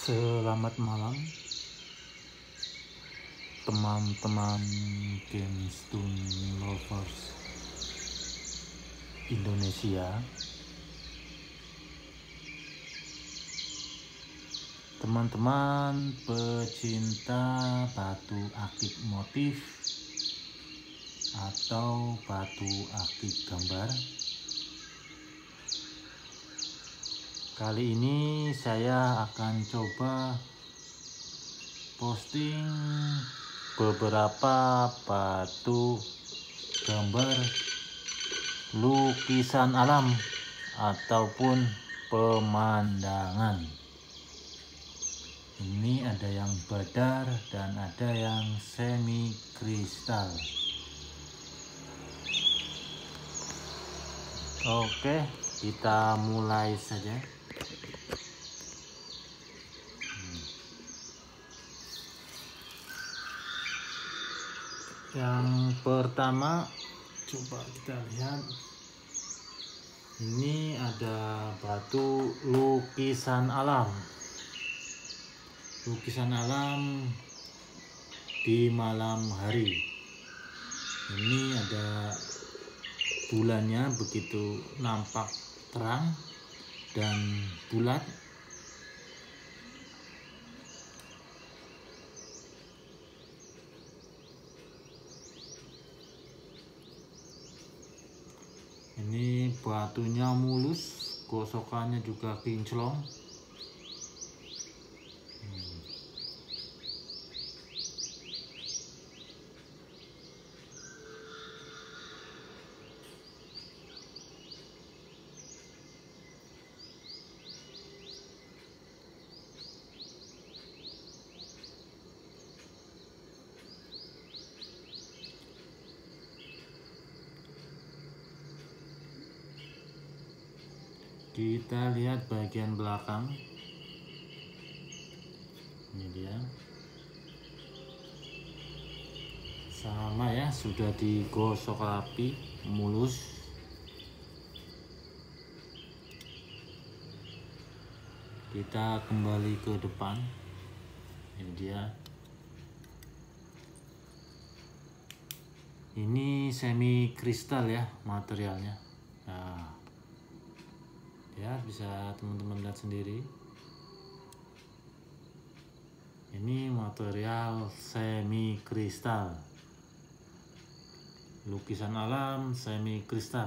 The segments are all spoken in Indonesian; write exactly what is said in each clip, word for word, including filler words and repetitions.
Selamat malam teman-teman Gemstone Lovers Indonesia, teman-teman pecinta batu akik motif atau batu akik gambar. Kali ini saya akan coba posting beberapa batu gambar lukisan alam ataupun pemandangan. Ini ada yang badar dan ada yang semi kristal. Oke, kita mulai saja. Yang pertama, coba kita lihat. Ini ada batu lukisan alam. Lukisan alam di malam hari. Ini ada bulannya, begitu nampak terang dan bulat. Ini batunya mulus, gosokannya juga kinclong. Hmm. Kita lihat bagian belakang. Ini dia. Sama ya, sudah digosok rapi, mulus. Kita kembali ke depan. Ini dia. Ini semi kristal ya materialnya. Nah, ya, bisa teman-teman lihat sendiri. Ini material semi kristal, lukisan alam semi kristal.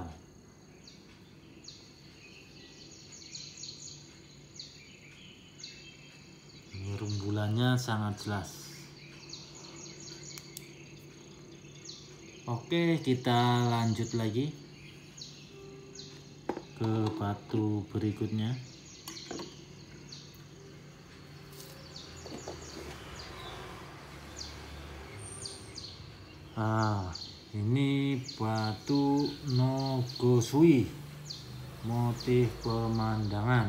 Ini rembulannya sangat jelas. Oke, kita lanjut lagi ke batu berikutnya. Ah, ini batu Nogosui, motif pemandangan.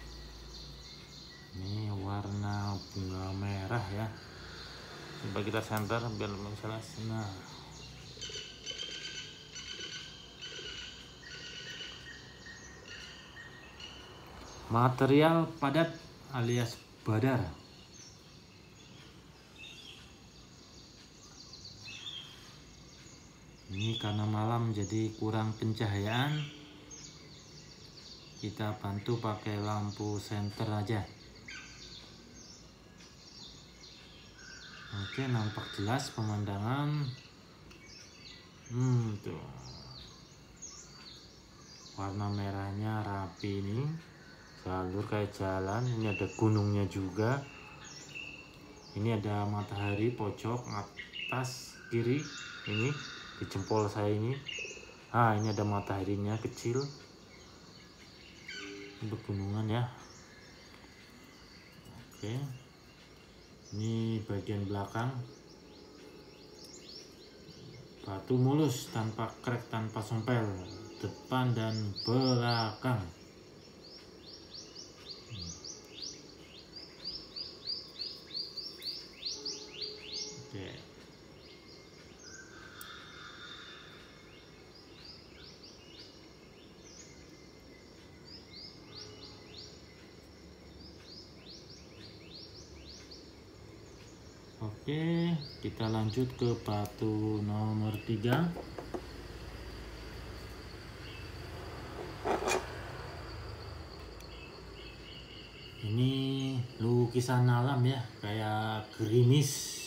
Ini warna bunga merah ya. Coba kita center biar lebih jelas. Nah, material padat alias badar. Ini karena malam jadi kurang pencahayaan, kita bantu pakai lampu senter aja. Oke, nampak jelas pemandangan. Hmm, tuh. Warna merahnya rapi ini. Jalur kayak jalan. Ini ada gunungnya juga. Ini ada matahari pojok atas kiri. Ini di jempol saya ini. Ah, ini ada mataharinya kecil. Ini pegunungan ya. Oke. Ini bagian belakang. Batu mulus tanpa krek, tanpa sompel, depan dan belakang. Oke. Oke, kita lanjut ke batu nomor tiga. Ini lukisan alam ya, kayak gerimis.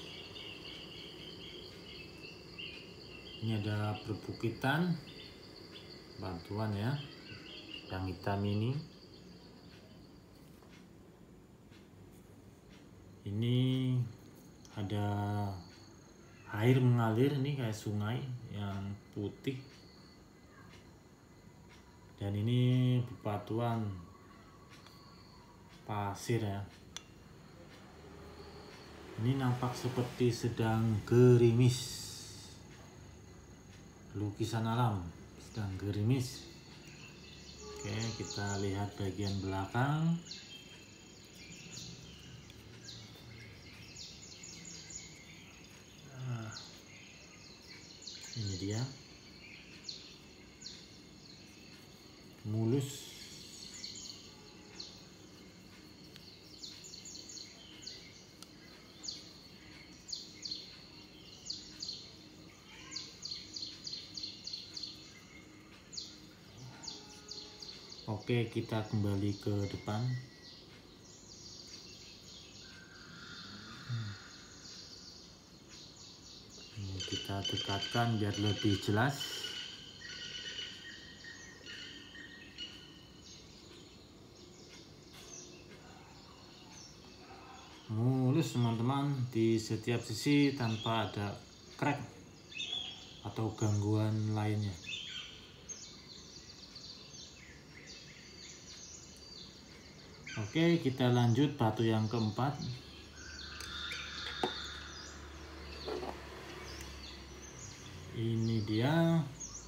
Ini ada perbukitan, batuan ya, yang hitam ini. Ini ada air mengalir nih kayak sungai yang putih. Dan ini bebatuan pasir ya. Ini nampak seperti sedang gerimis. Lukisan alam sedang gerimis. Oke, kita lihat bagian belakang. Nah, ini dia, mulus. Oke, kita kembali ke depan. Ini kita dekatkan biar lebih jelas. Mulus teman-teman, di setiap sisi tanpa ada crack atau gangguan lainnya. Oke, kita lanjut batu yang keempat. Ini dia.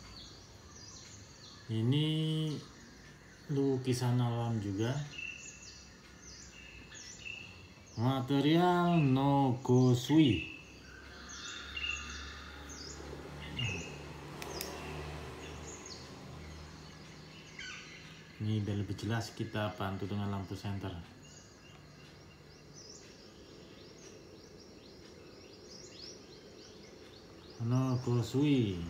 Ini lukisan alam juga. Material Nogosui. Ini biar lebih jelas kita bantu dengan lampu senter. Nogosui.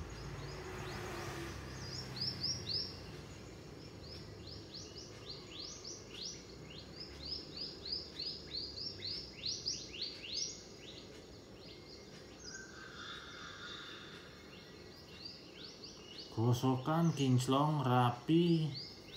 Gosokan kinclong rapi.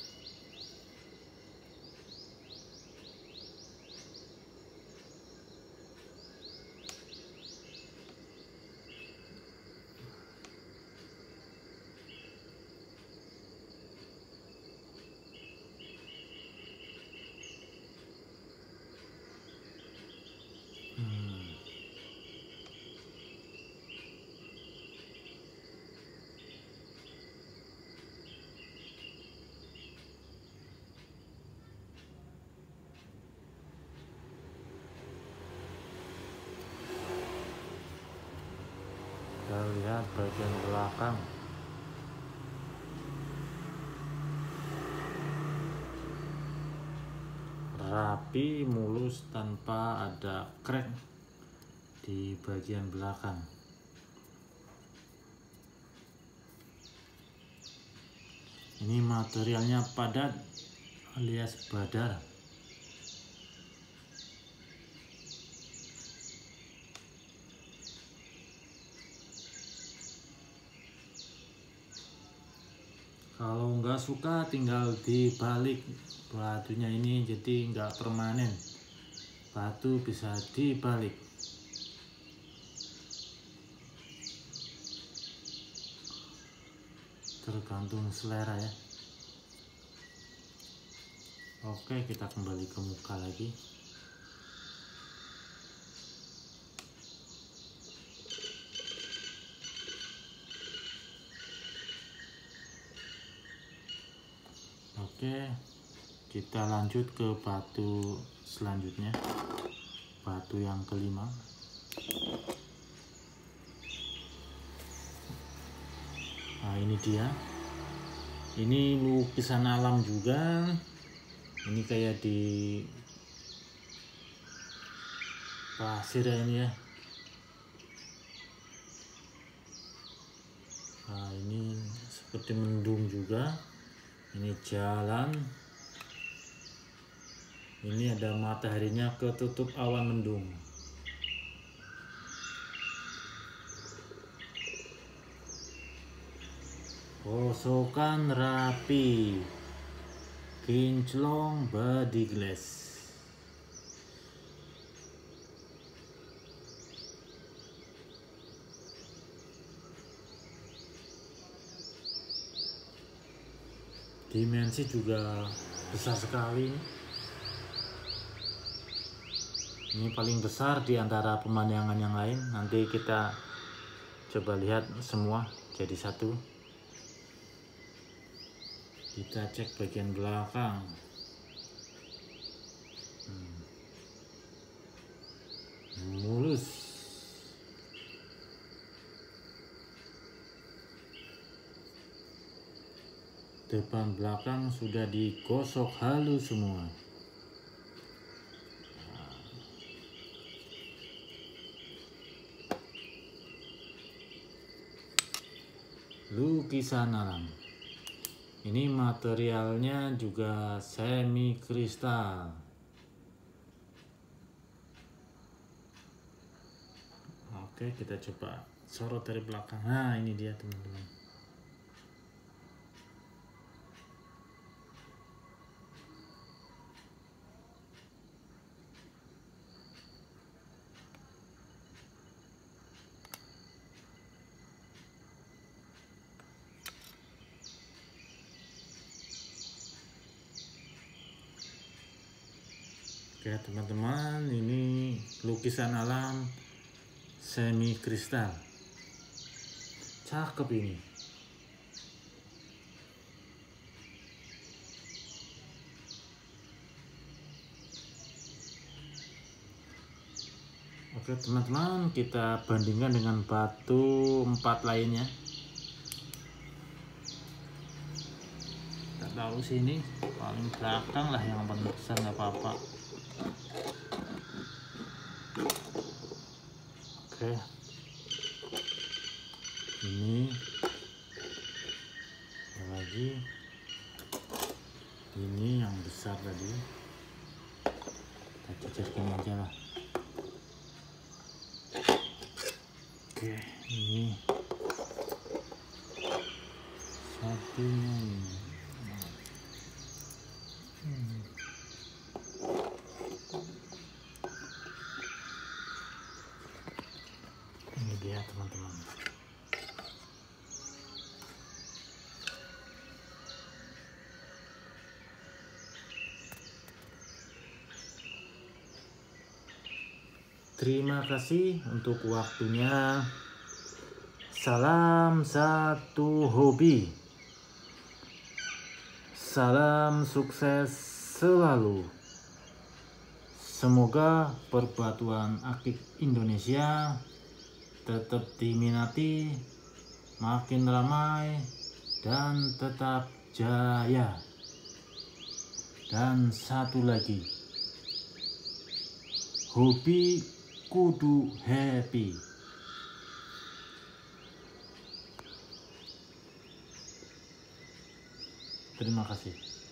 Kita lihat bagian belakang. Rapi, mulus, tanpa ada crack di bagian belakang. Ini materialnya padat alias badar. Kalau nggak suka tinggal dibalik batunya ini, jadi nggak permanen. Batu bisa dibalik. Tergantung selera ya. Oke, kita kembali ke muka lagi. Oke, kita lanjut ke batu selanjutnya, batu yang kelima. Nah, ini dia. Ini lukisan alam juga. Ini kayak di pasir ya ini ya. Nah ini seperti mendung juga. Ini jalan. Ini ada mataharinya ketutup awan mendung. Posokan rapi, kinclong Badigles. Dimensi juga besar sekali. Ini paling besar di antara pemandangan yang lain. Nanti kita coba lihat semua jadi satu. Kita cek bagian belakang. Hmm. Mulus. Depan belakang sudah digosok halus semua. Lukisan alam. Ini materialnya juga semi kristal. Oke, kita coba sorot dari belakang. Nah, ini dia teman-teman. Oke teman-teman, ini lukisan alam semi kristal. Cakep ini. Oke teman-teman, kita bandingkan dengan batu empat lainnya. Kita tahu sini paling belakang lah yang paling besar, nggak apa-apa. Oke, ini lagi, ini yang besar tadi. Kita jejerkan aja lah. Oke, ini satunya ini. Hmm. Ini dia teman-teman. Terima kasih untuk waktunya. Salam satu hobi. Salam sukses selalu. Semoga Perbatuan Akik Indonesia tetap diminati, makin ramai, dan tetap jaya. Dan satu lagi, hobi kudu happy. Terima kasih.